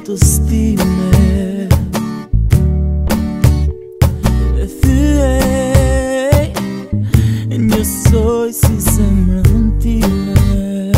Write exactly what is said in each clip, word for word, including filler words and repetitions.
autostime. E thyej njësoj si zemrën time.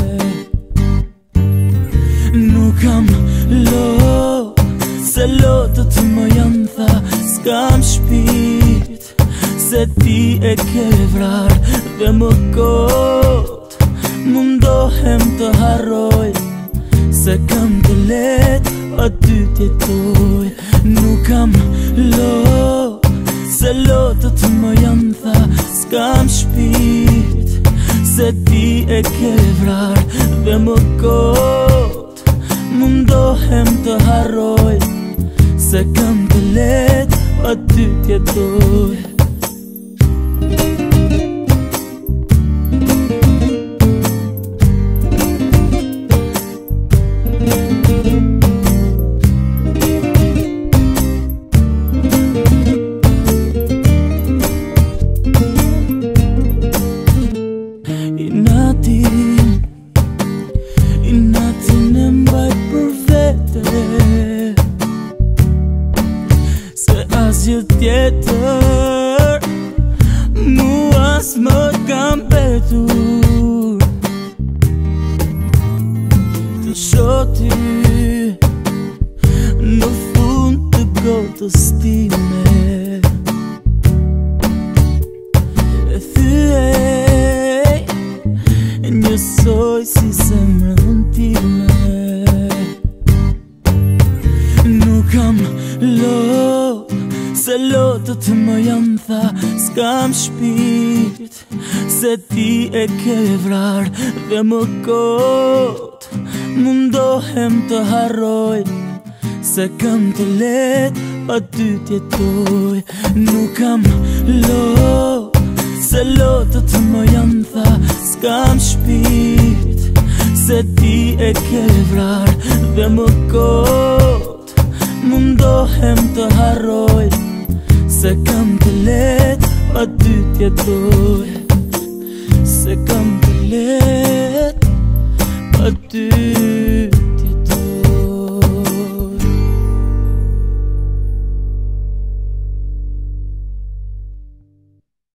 Nuk kam lot, se lotët më janë tha s'kam shpirt, se ti e ke vrar dhe më kot. Mundohem të harroj, se kam të let pa ty t'jetoj. Nuk kam lot, se lotët më janë tha s'kam shpirt, se ti e ke vrar dhe më kot. Mundohem të harroj, se kam të let pa ty t'jetoj. Inatin, inatin e mbaj për vete, se asgjë tjetër mua s'më kam betur. Të shoh ty në fund të gotës time. E thyej njësoj si zemrën time. Nuk kam lot, se lotët më janë tha s'kam shpirt, se ti e ke vrar dhe më kot. Mundohem të harroj, se kam të let pa ty t'jetoj. Nuk kam lot, se lotët më janë tha s'kam shpirt, se ti e ke vrar dhe më kot. Mundohem të harroj, se kam të let pa ty t'jetoj. Se kam të let pa ty